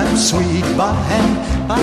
and sweet by hand,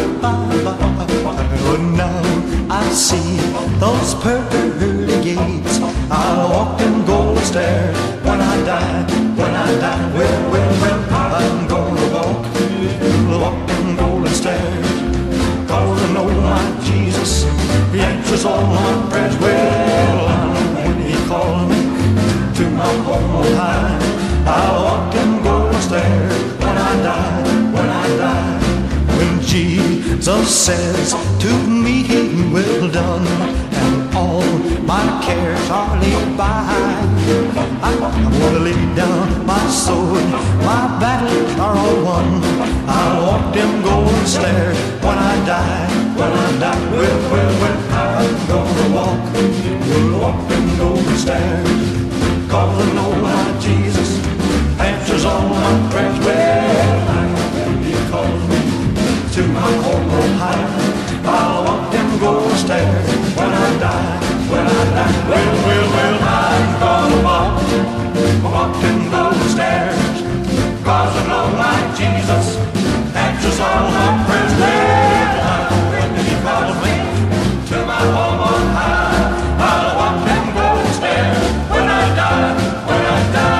but now I see those pearly gates. I'll walk them golden stairs when I die, when I die. Well, I'm gonna walk them golden stairs, 'cause I know my Jesus, He answers all my prayers. Well, when He calls me to my home on high, I'll walk them golden stairs when I die, when I die. When Jesus says to me, well done, and all my cares are laid by, I want to lay down my sword, my battles are all won. I'll walk them golden stairs when I die, when I die. Well, I'm gonna walk them golden stairs, 'cause I know my Jesus answers all my prayers. Well, when He calls me to my home on high, I'll walk them golden stairs when I die, when I die. Well, I'm gonna walk them golden stairs, 'cause I know my Jesus answers all my prayers. Well, when He calls me to my home on high, I'll walk them golden stairs when I die, when I die.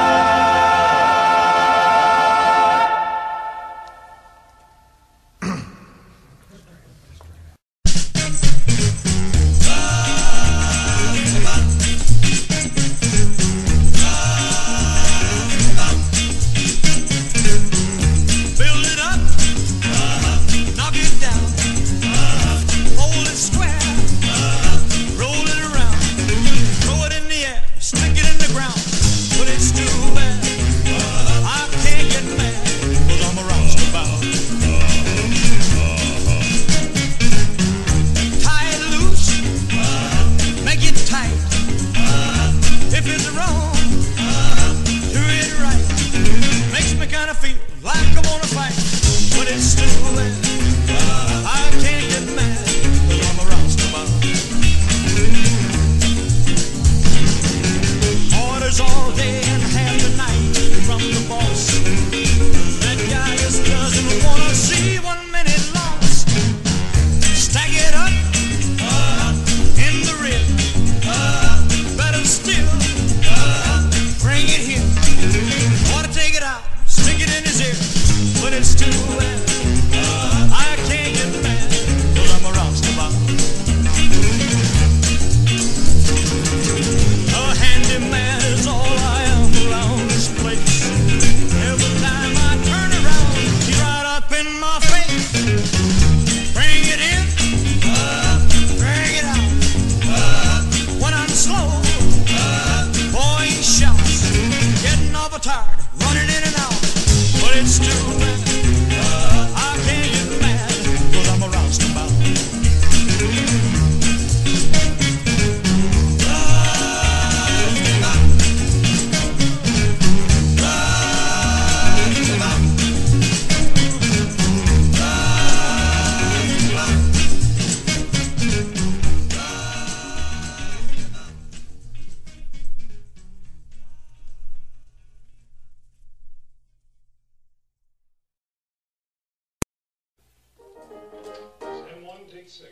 Take 6.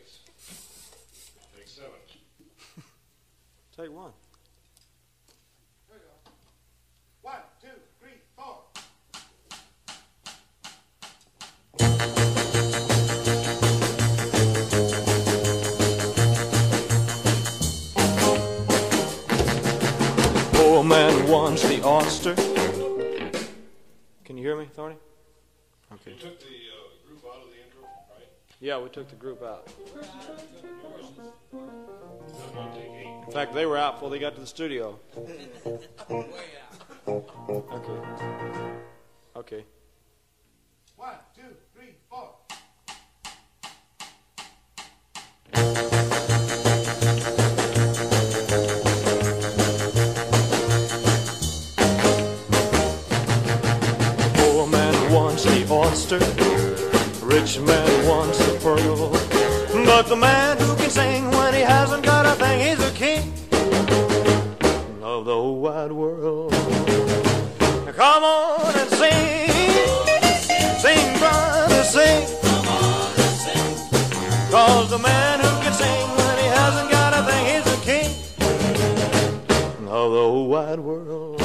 Take 7. Take 1. There you go. 1, 2, 3, 4. Poor man wants the oyster. Can you hear me, Thorny? Okay. You took the group out of the intro, right? Yeah, we took the group out. Take 8. In fact, they were out before they got to the studio. Okay. Okay. 1, 2, 3, 4. Poor man wants the oyster, rich man wants the pearl. But the man who can sing when he hasn't got a thing, he's the king of the whole wide world. Now come on and sing, sing from the man who can sing when he hasn't got a thing, he's the king of the whole wide world.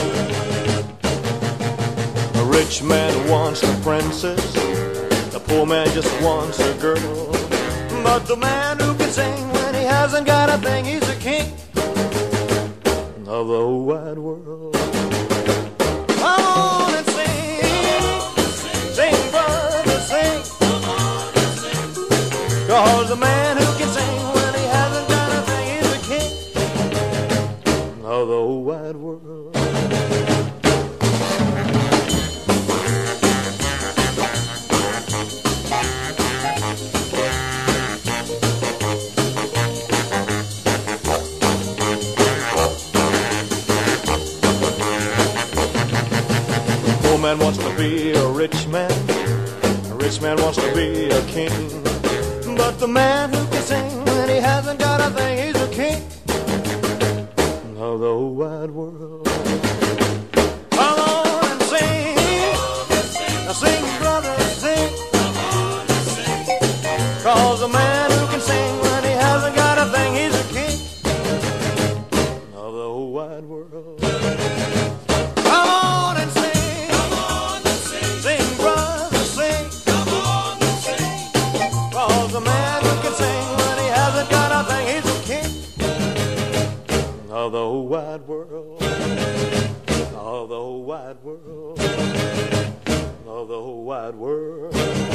A rich man wants a princess, the poor man just wants a girl. But the man who can sing when he hasn't got a thing, he's the king of the whole wide world. Come on and sing, sing brother, sing. 'Cause the man who can sing when he hasn't got a thing, he's the king of the whole wide world. A man wants to be a rich man wants to be a king. But the man who can sing when he hasn't got a thing, he's the king of the whole wide world. Come on and sing, now sing brother, sing. 'Cause the man who can sing when he hasn't got a thing, he's the king of the whole wide world. Come on and sing. Of the whole wide world, of the whole wide world, of the whole wide world.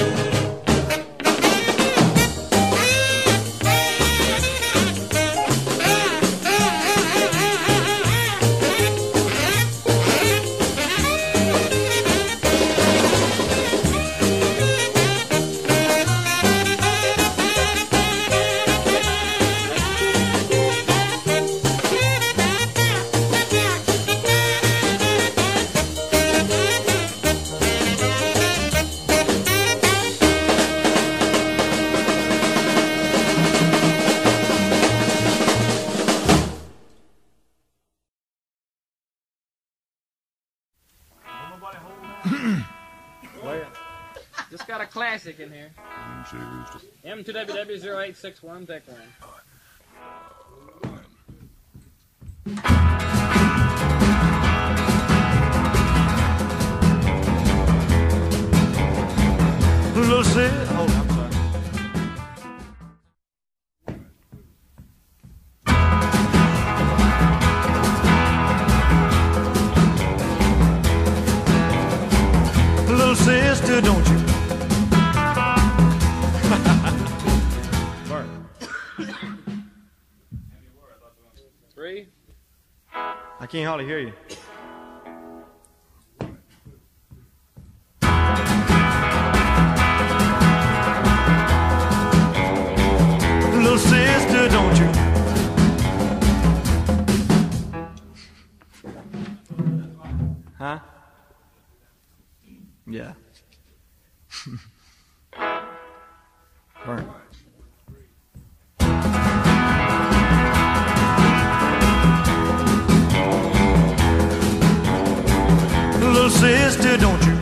Just got a classic in here. M2WW0861, take one. Little sis, hold on, I'm sorry. Little sister, don't you? Three. I can't hardly hear you. Little sister, don't you? Huh? Yeah. Burn. Little sister, don't you?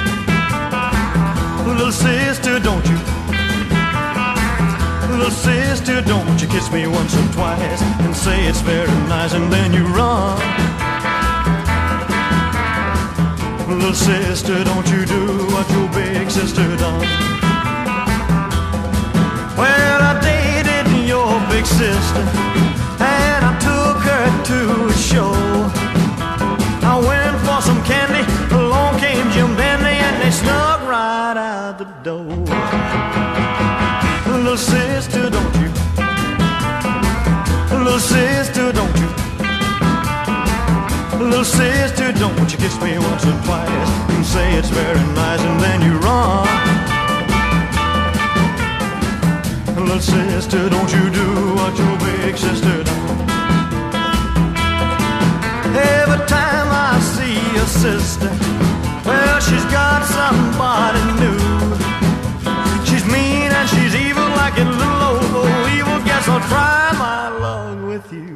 Little sister, don't you? Little sister, don't you kiss me once or twice and say it's very nice and then you run. Little sister, don't you do what your big sister done. Well, I dated your big sister and I took her to a show. I went for some candy, along came Jim Dandy and they snuck right out the door. Little sister, don't you? Little sister, don't you? Little sister, don't you kiss me once or twice and say it's very nice and then you run. Little sister, don't you do what your big sister done. Every time I see your sister, well, she's got somebody new. She's mean and she's evil like a little old evil. Guess I'll try my luck with you.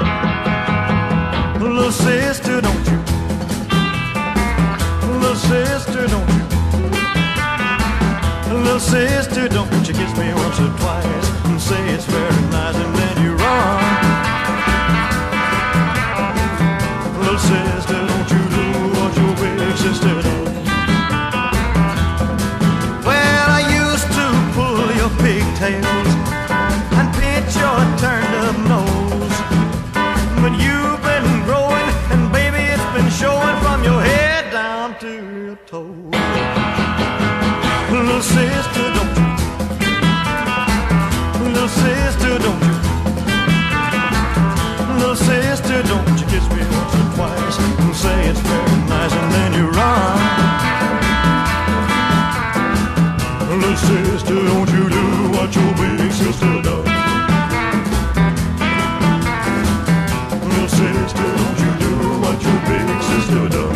Little sister, don't you? Little sister, don't you? Little sister, don't you kiss me once or twice and say it's very nice, and then you run. Little sister, don't you do what your big sister does. Well, I used to pull your pigtails and pinch your turned up nose, but you've been growing, and baby, it's been showing from your head down to your toes. Little sister, don't you? Little sister, don't you? Little sister, don't you kiss me once or twice and say it's very nice, and then you run. Little sister, don't you do what your big sister does. Little sister, don't you do what your big sister does.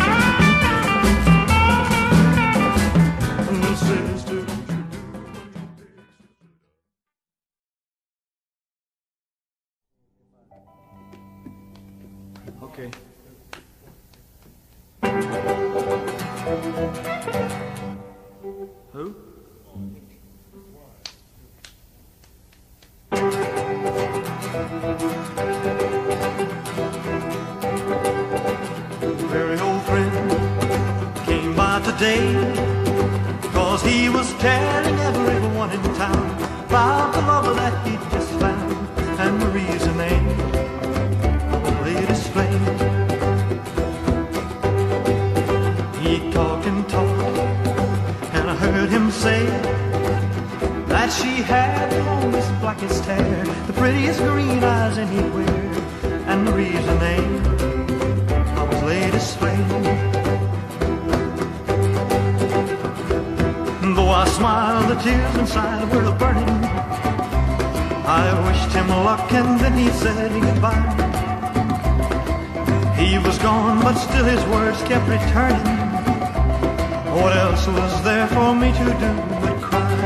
Little sister, don't you do what your big sister does. Okay. Who? Very old friend came by today, 'cause he was telling everyone in town about the lover that he just found, and Marie's her name, the latest flame. He talked and talked, and I heard him say that she had the longest, blackest hair, the prettiest green eyes anywhere, and Marie's her name, Papa's latest flame. Though I smiled, the tears inside were burning. I wished him luck, and then he said goodbye. He was gone, but still his words kept returning. What else was there for me to do but cry?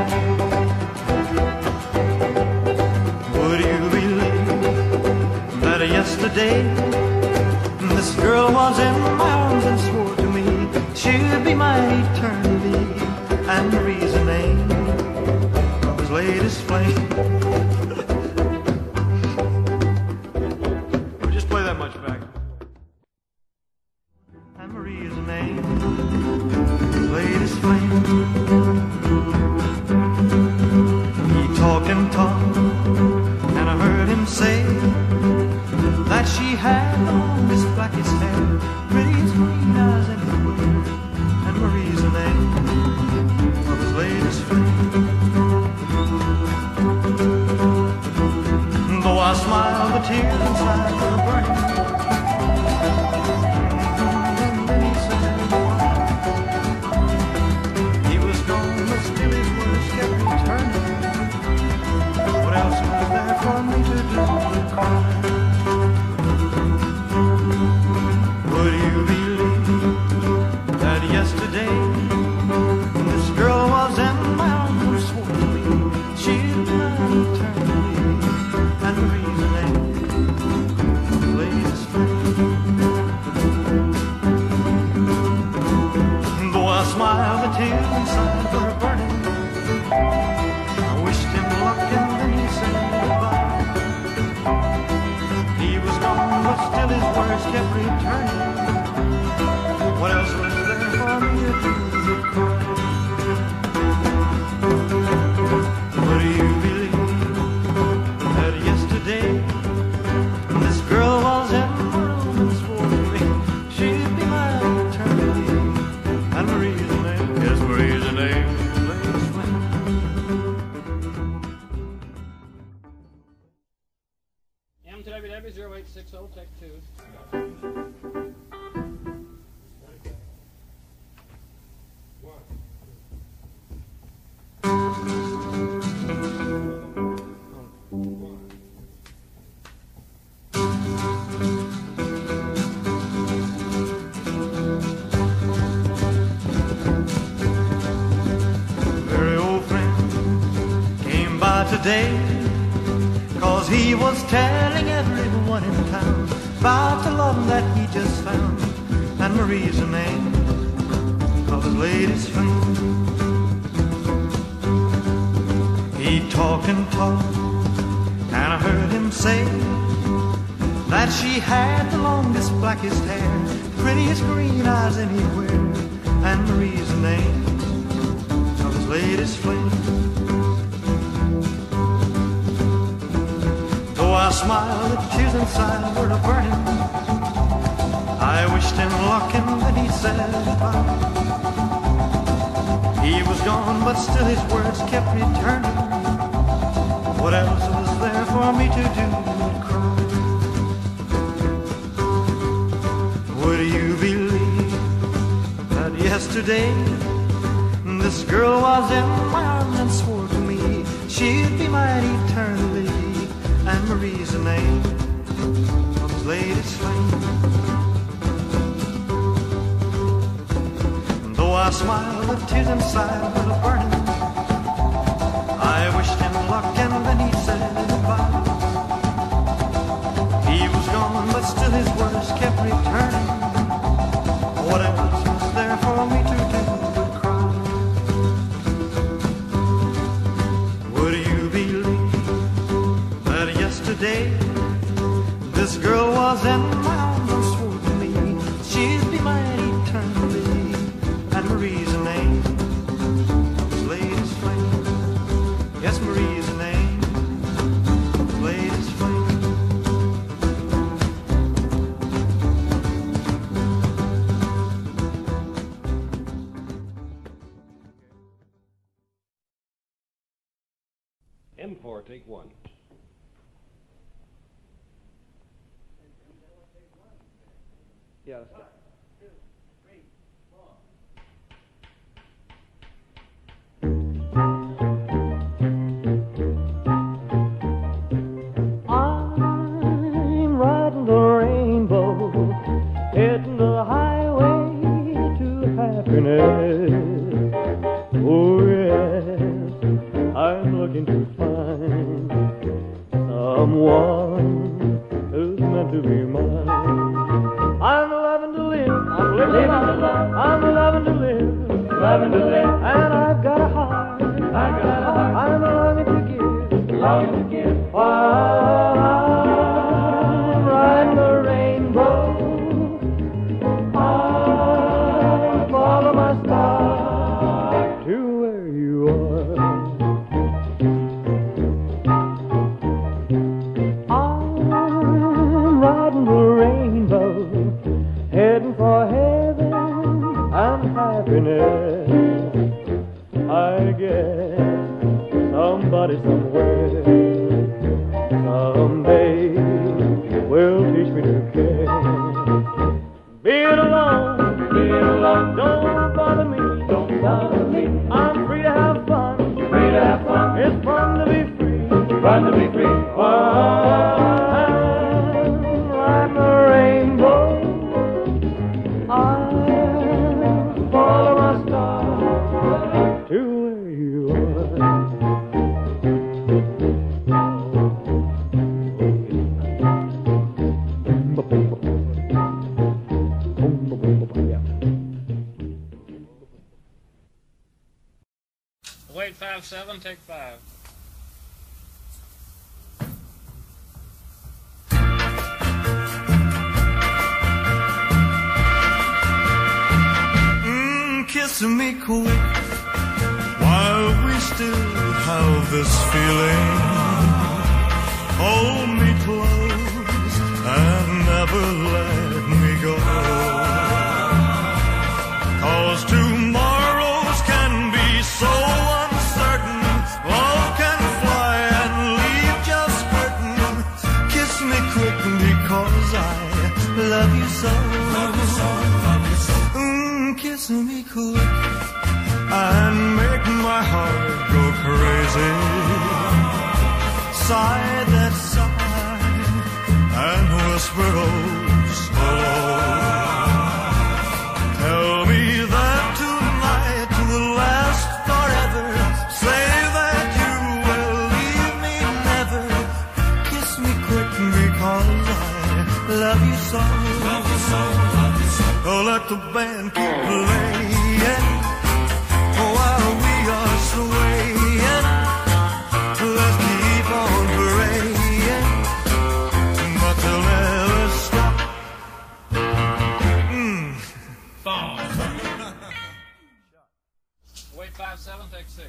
Would you believe that yesterday this girl was in my arms and swore to me she'd be my eternity, and Marie's the name of his latest flame. We'll just play that much back. And Marie's the name, his latest flame. He talked and talked, and I heard him say that she had the longest, blackest hair, prettiest green eyes everywhere, and Marie's the name of his latest flame. Though I smiled, the tears inside were burning. Then he said he was gone, but still his words kept returning. What else was there for me to do but cry? Would you believe that yesterday this girl was in my arms and swore to me she'd be my eternity, and Marie's the name of the latest flame. Though I smiled, the tears inside were burning. I wished him luck, and then he said goodbye. He was gone, but still his words kept returning. What else was there for me to do but cry? Would you believe that yesterday this girl was in my room and swore to me she'd be my eternity, and Marie's the name, yes, Marie's the name, latest flame. M2WW0860, take 2. Very old friend came by today, 'cause he was telling everyone in town about the love that he just found, and Marie's the name of his latest flame. He talked and talked, him say that she had the longest, blackest hair, prettiest green eyes anywhere, and Marie's the name of his latest flame. Though I smiled, the tears inside were a burning. I wished him luck and then he said goodbye. He was gone, but still his words kept returning. What else was there for me to do but cry? Would you believe that yesterday this girl was in my arms and swore to me she'd be mine eternally, and Marie's the name of his latest flame. Though I smiled, the tears inside were burning. I wished him luck and then he said goodbye. He was gone, but still his words kept returning. What else was there for me to do but cry? Would you believe that yesterday this girl was in my arms and swore to me she'd be mine eternally, and Marie's the name of his latest flame. Yes, Marie's the name of his latest flame. M4, take one. Yeah, let's go. I'm riding the rainbow, hitting the highway to happiness. Oh yes, I'm looking to find someone who's meant to be mine. I'm loving to live, I'm living to love, I'm loving to live, loving to live, and I've got a heart, I'm longing to give, while I'm riding the rainbow. I follow my star to where you are. I'm riding the rainbow, heading for heaven and happiness. I guess somebody somewhere someday will teach me to care. Be it alone, don't bother me, I'm free to have fun, it's fun to be free, I'm riding the rainbow, I follow my star to where you are. Wait, 5-7, take 5. Kiss me quick while we still have this feeling. Hold me close and never let me go. 'Cause tomorrows can be so uncertain. Love can fly and leave just hurting. Kiss me quick because I love you so. Kiss me quick and make my heart go crazy. Sigh that sigh and whisper oh so low. Tell me that tonight will last forever. Say that you will leave me never. Kiss me quick because I love you so. Oh, let the band keep playing while we are swaying. Let's keep on praying take 6.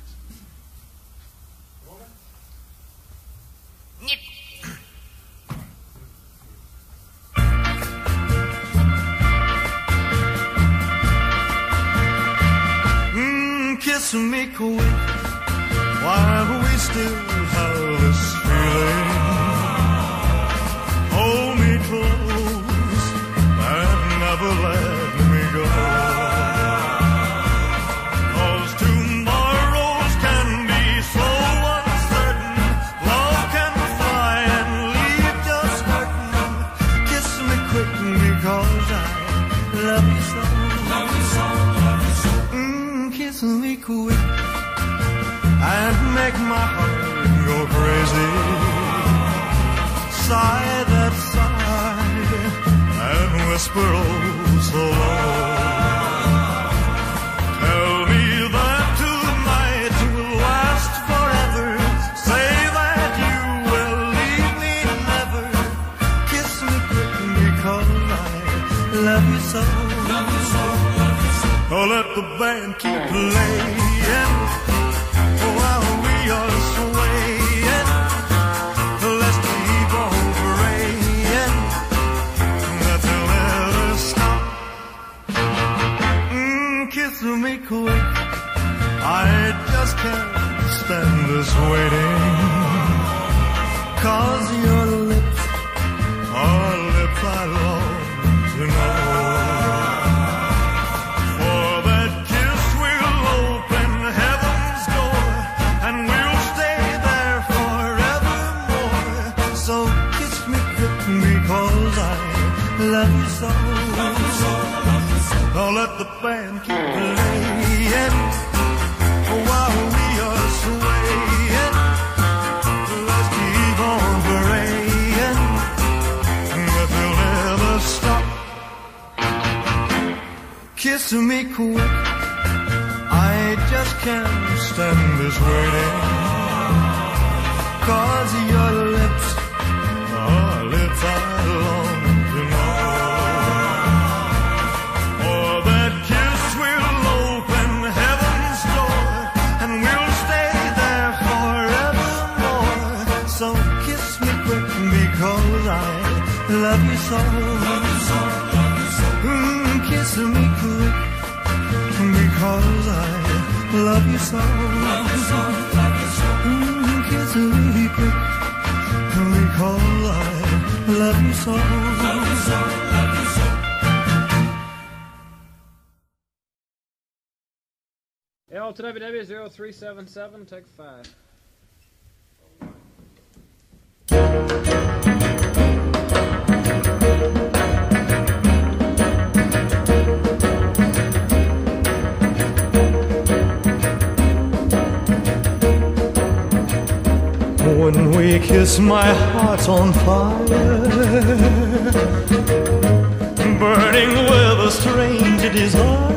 Kiss me quick while we still have this feeling. Hold me close and never let me go. 'Cause tomorrows can be so uncertain. Love can fly and leave just hurting. Kiss me quick because I love you so. Kiss me quick and make my heart go crazy. Sigh that sigh and whisper oh so low. Tell me that tonight will last forever. Say that you will leave me never. Kiss me quick because I love you so. Oh, let the band keep playing while we are swaying. Let's keep on praying that they'll never stop. Kiss me quick, I just can't stand this waiting. 'Cause your lips are lips I long to know. Love you so. Oh, let the band keep playing while we are swaying. Let's keep on praying that they'll never stop. Kiss me quick, I just can't stand this waiting. 'Cause your lips are lips I long to know. For that kiss will open heaven's door, and we'll stay there forevermore. So kiss me quick because I love you so. Kiss me quick because I love you so. Kiss me quick because I love you so. L2WW0377, take 5. When we kiss, my heart's on fire, burning with a strange desire.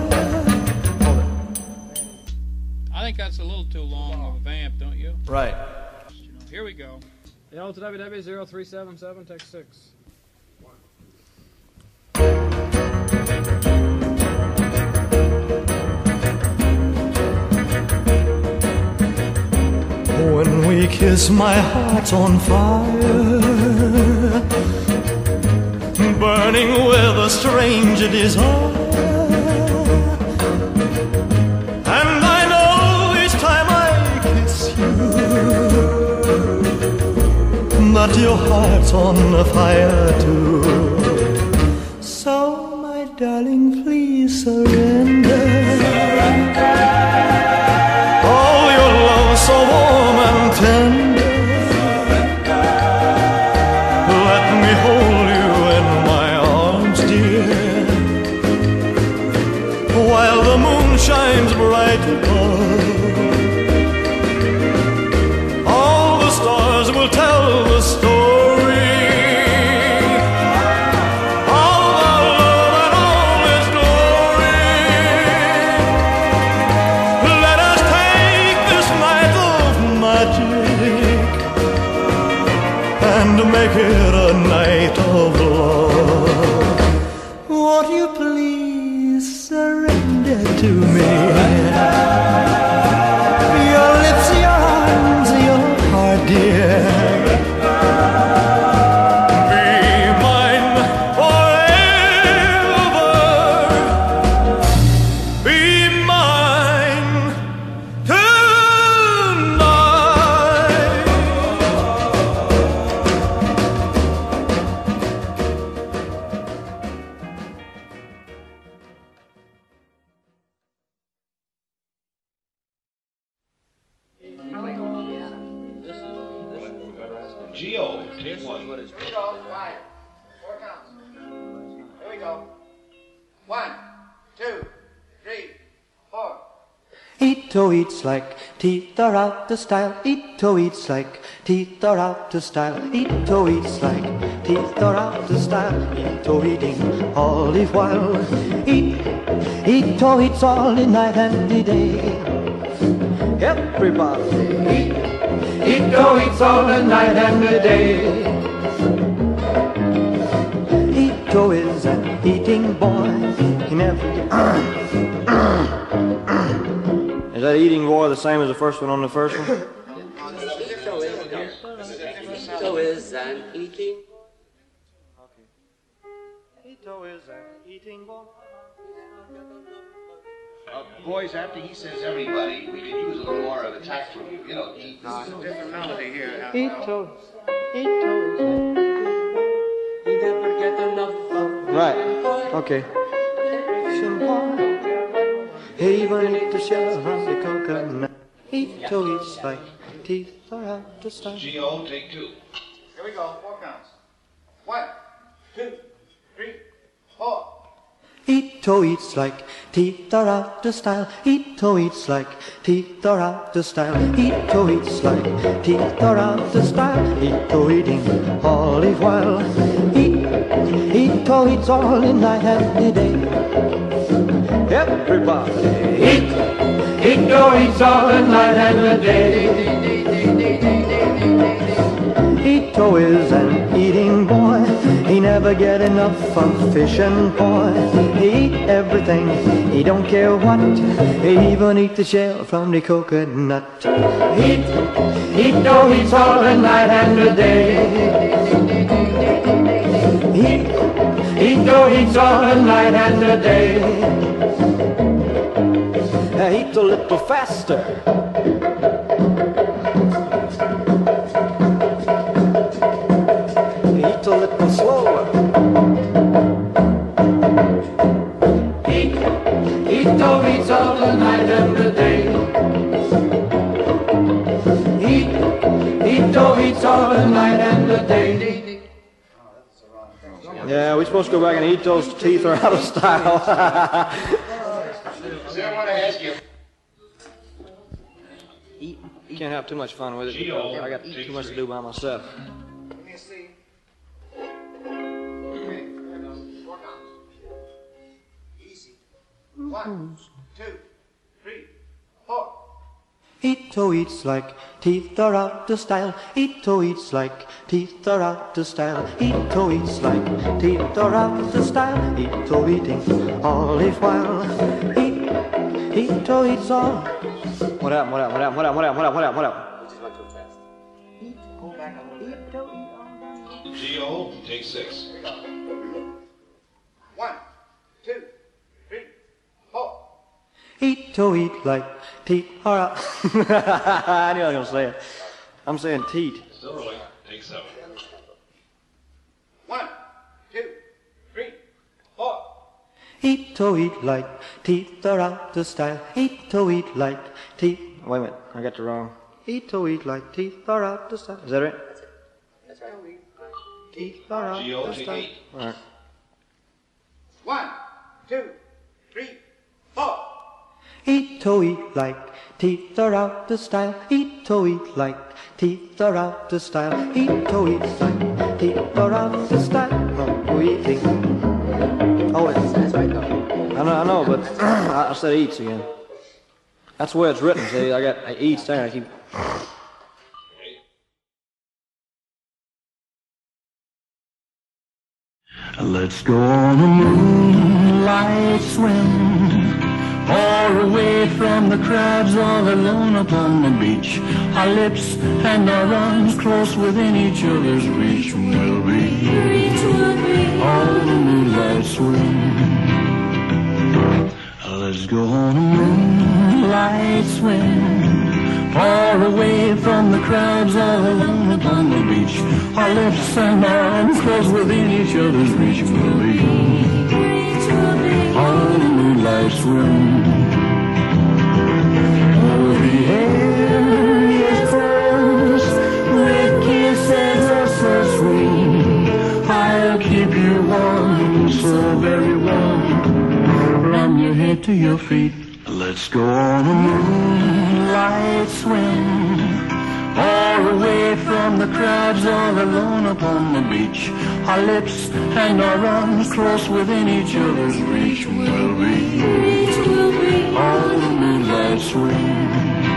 I think that's a little too long of a vamp, don't you? Right. Here we go. L2WW0377, take 6. When we kiss, my heart's on fire, burning with a strange desire. And I know each time I kiss you that your heart's on fire too. So, my darling, please surrender. Oh, your love so warm and tender. Let me hold you in my arms, dear, while the moon shines bright above. All the stars will tell the story of our love and all its glory. Let us take this night of magic and make it a night of love. Won't you please surrender to me? Geo, take one. Here we go. 5, 4 counts. Here we go. 1, 2, 3, 4. Ito eats like teeth are out the style. Ito eats like teeth are out the style. Ito eats like teeth are out the style. Ito eating all the while. Ito eats all the night and the day. Everybody. Ito eats all the night and the day. Ito is an eating boy. He never. Is that eating boy the same as the first one on the first one? Ito is an eating. Ito is an eating boy. Boys, after he says everybody, we could use a little more of attack from you. You know, this is a different melody here. Ito is an. You never get enough of. Right. Okay. Even eat the shell from the coconut. Ito eats like teeth are out the style. Geo, take 2. Here we go. 4 counts. 1, 2, 3, 4. Ito eats like teeth are out the style. Ito eats like teeth are out the style. Ito eats like teeth are out the style. Ito eating all the while. Ito eats all the night and the day. Everybody. Ito eats all the night and the day. Ito is an eating boy. He never get enough of fish and boy. He eat everything, he don't care what. He even eat the shell from the coconut. Ito eats all the night and the day. Ito eats all the night and the day. Eat a little faster. Eat a little slower. Ito eats all the night and the day. Ito eats all the night and the day. Yeah, we're supposed to go back and eat those teeth are out of style. I want to ask you. You can't have too much fun with it. I got too much to do by myself. Let me see. Okay, here goes. 4 counts. Easy. 1, 2, 3, 4. Ito eats like teeth are out the style. Ito eats like teeth are out the style. Ito eats like teeth are out the style. Ito eating all the while. Ito eats all. What happened? What happened? What happened? What happened? What happened? What happened? We just went too fast. Go back a little bit. Geo, take 6. 1, 2, 3, 4. Ito eat like teeth are out. I knew I was going to say it. I'm saying teeth. Still rolling. Take 7. 1, 2, 3, 4. Ito eat like teeth are out the style. Ito eat like teeth. Wait a minute, I got the wrong. Ito eat like teeth are out the style. Is that right? That's right. Teeth are out Geo, the take style. 8. All right. 1, 2, 3, 4. Ito eat like teeth are out the style. Ito eat like teeth are out the style. Ito eat like teeth are out the style. No, eating. Oh, That's right, though. I know, but I said eats again. That's the way it's written. See, I got eats there. I keep. Let's go on a moonlight swim, far away from the crowds, all alone upon the beach. Our lips and our arms close within each other's reach. We'll be on a moonlight swim. Let's go on a moonlight swim, far away from the crowds, all alone upon the beach. Our lips and our arms close within each other's reach. We'll be on a moonlight swim. Oh, the air is close with kisses feet. Let's go on a moonlight swim, all away from the crowds, all alone upon the beach. Our lips and our arms close within each other's reach. We'll be on a moonlight swim.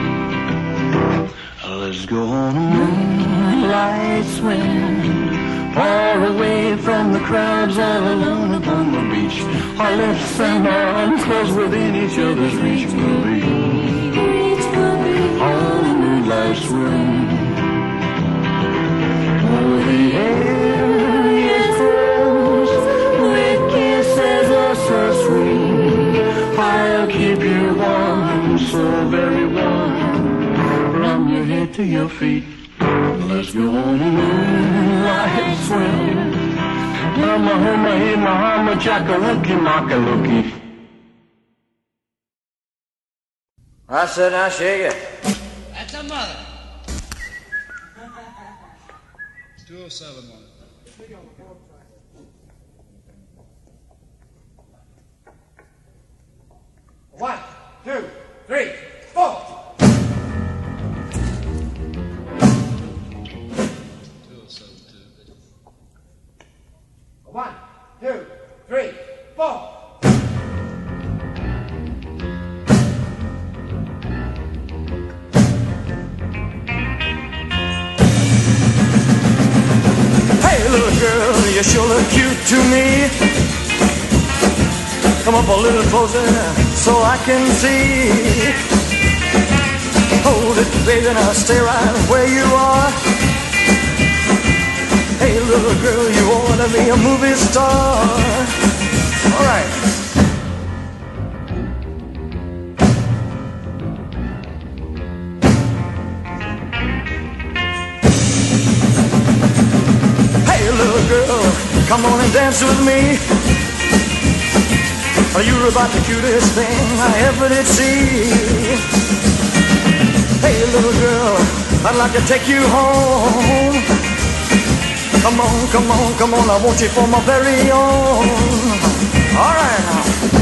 Let's go on a moonlight swim, far away from the crowds, all alone upon the beach. Our lips and our arms close within each other's reach. We'll be on a moonlight swim. Oh, the air is close with kisses oh so sweet. I'll keep you warm, so very warm, from your head to your feet. Let's go on a moonlight swim. Mama, homa, hey, mahama, jackalookie, makalookie. I said, now shake it. That's a mother. 207 on it. 1, 2, 3, 4. 1, 2, 3, 4. Hey, little girl, you sure look cute to me. Come up a little closer so I can see. Hold it, baby, now stay right where you are. Hey, little girl, you ought to be a movie star. All right. Hey, little girl, come on and dance with me. You're about the cutest thing I ever did see. Hey, little girl, I'd like to take you home. Come on, come on, come on, I want you for my very own. All right now.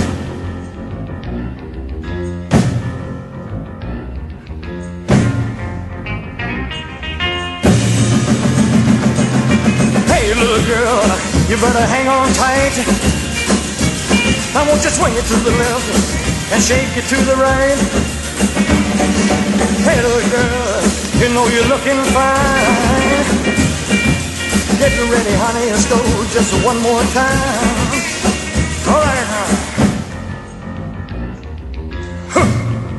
Hey, little girl, you better hang on tight. I want you to swing it to the left and shake it to the right. Hey, little girl, you know you're looking fine. Get ready, honey, let's go just one more time. All right, now. Huh.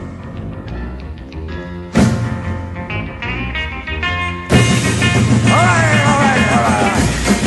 All right, all right, all right.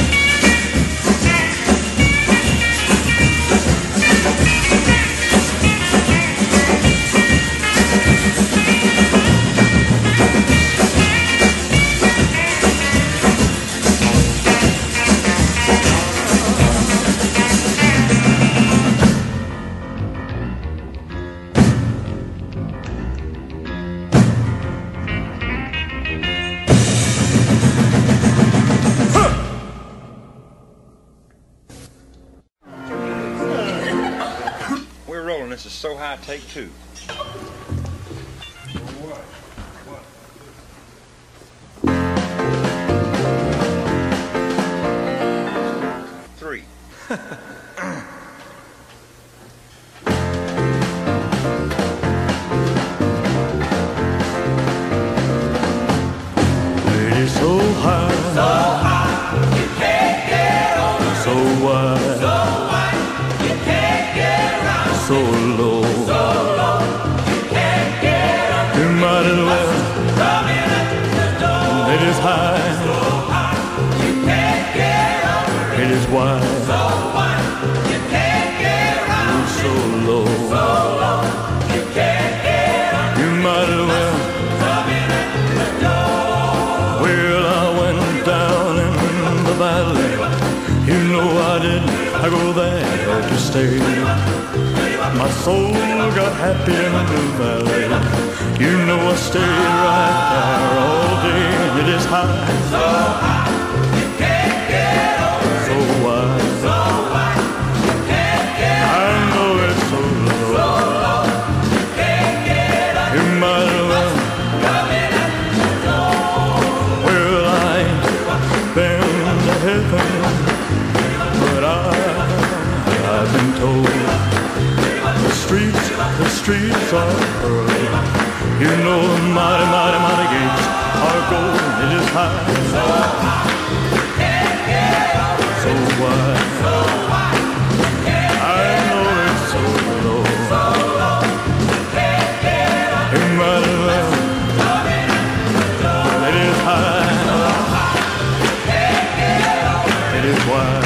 This is So High, take 2. Three. Lady, so high, You can't get on. so wide, So wide, you can't get around. so low, So low, you can't get up. you might as well. Come in at the door. It is high, So high, you can't get up. it is wide, So wide, you can't get around. so low, So low, you can't get up. you might as well. Come in at the door. Well, I went down in the valley, you know I did. I go there to stay. My soul got happy in the valley. You know I stayed right there all day. It is high, So high, you can't get over. so wide. So wide, you can't get I know it's so low. low. streets are pearly. You know the mighty, mighty, mighty gates are golden. It is high, so wide. I know it's so low. You might as well. It is high. It is wide.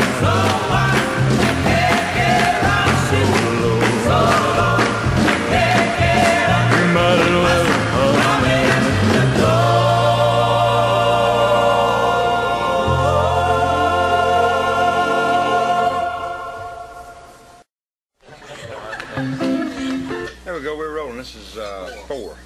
There we go, we're rolling. This is 4.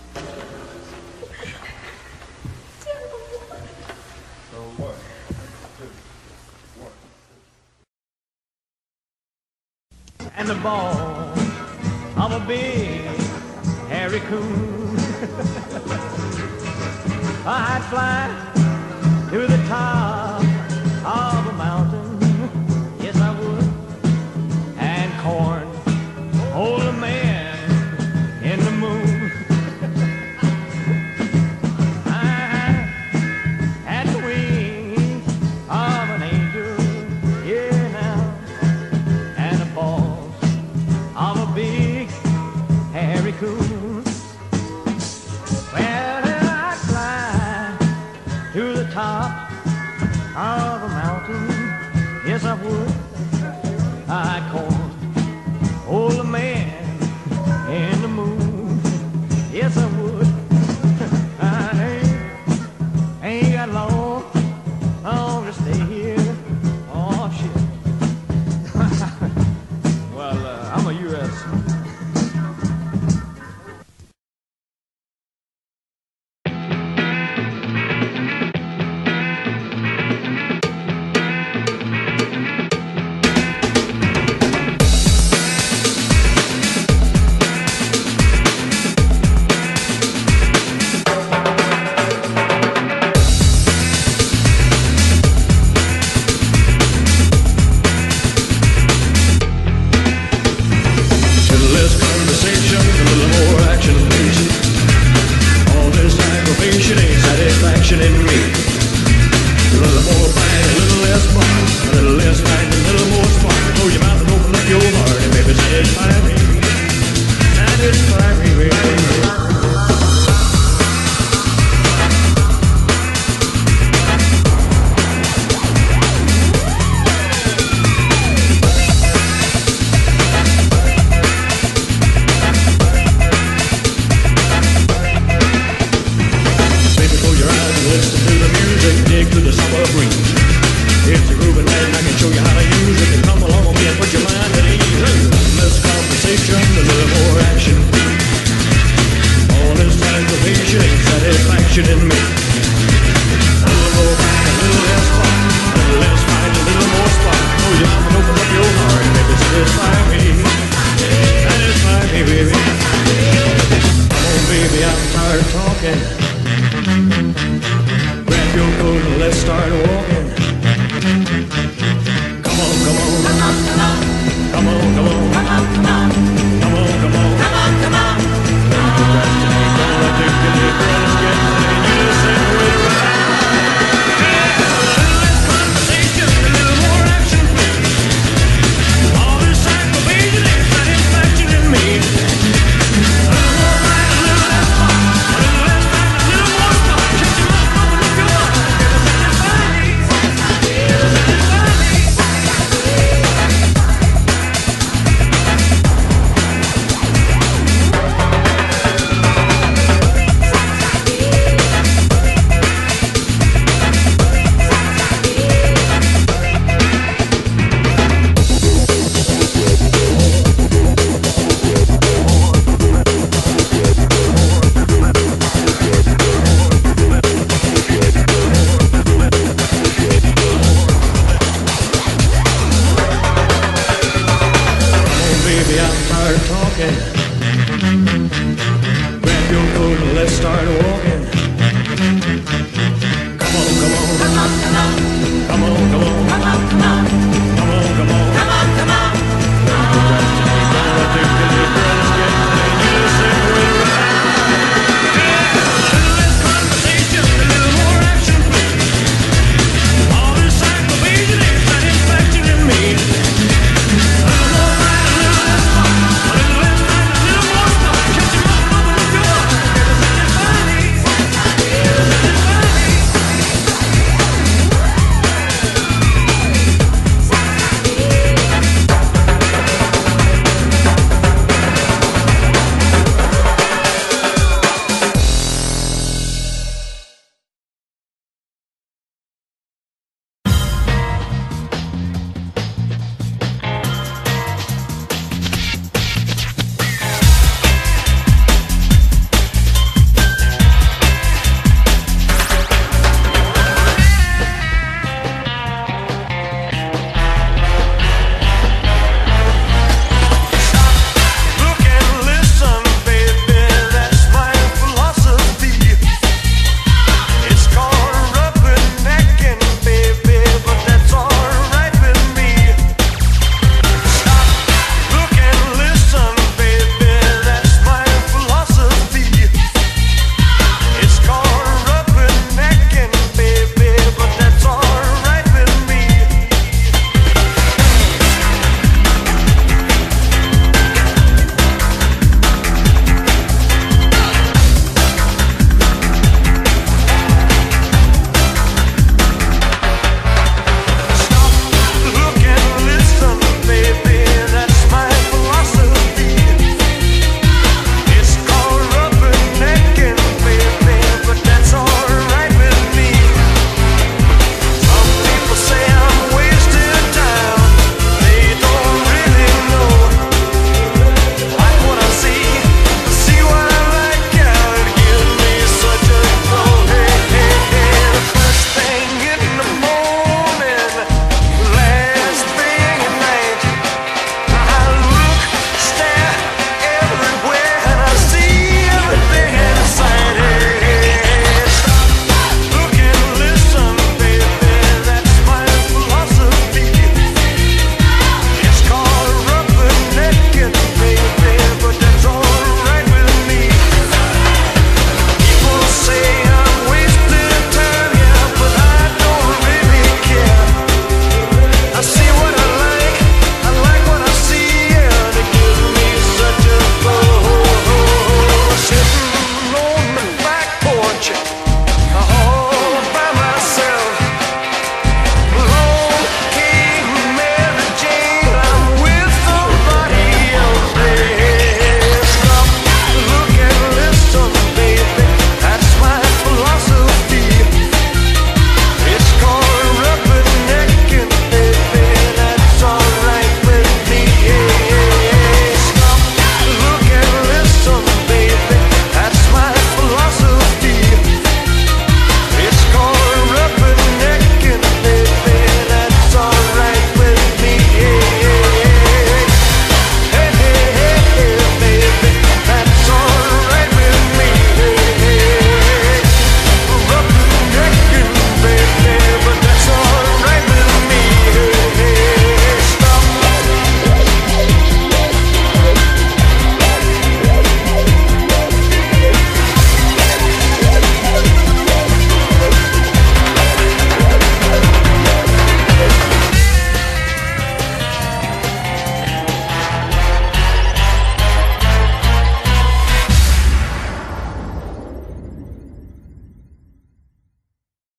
And the ball of a big hairy coon. I'd fly to the top of a mountain, yes I would, and corn hold a man in the moon. I had the wings of an angel, yeah now, and the balls of a big hairy coon. Well, I'd fly to the top of a mountain, yes I would. I'd corn hold a man in the moon, yes I would. I ain't got long to stay here. Oh shit. Well, I'm a U.S. In me. A little more bang, a little less spark, a little less bang, a little more spark. Close your mouth and open up your heart, and baby, satisfy me, baby. Listen to the music, dig to the summer breeze. It's a grooving night and I can show you how to use it. And come along with me and put your mind at ease. Less conversation, a little more action. All this aggravation ain't satisfaction in me. A little more back, a little less spark, a little less fight, a little more spark. Oh, you mama, open up your heart and make it satisfy me. Satisfy me, baby. Come on, baby, I'm tired of talking. Grab your coat and let's start walking.